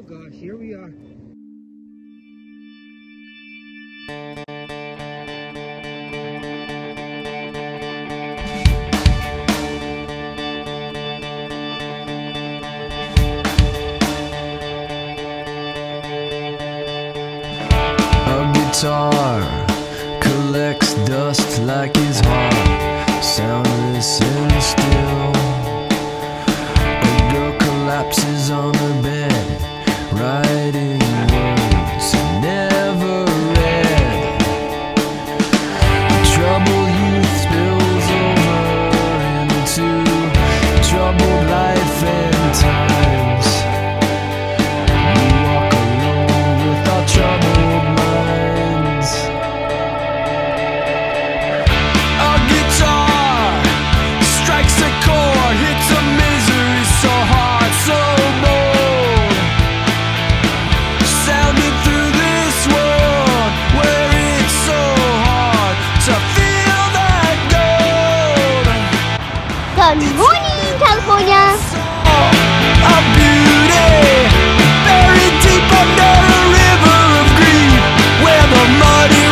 Oh gosh, here we are. A guitar collects dust like his heart, soundless and still. A girl collapses on her bed, writing words never read. Troubled youth spills over into troubled life and times. We walk alone with our troubled minds. A guitar strikes a chord, hits a misery so hard, so bold, sounding through this world where it's so hard to feel that gold. Good morning, California! A beauty buried deep under a river of grief, where the muddy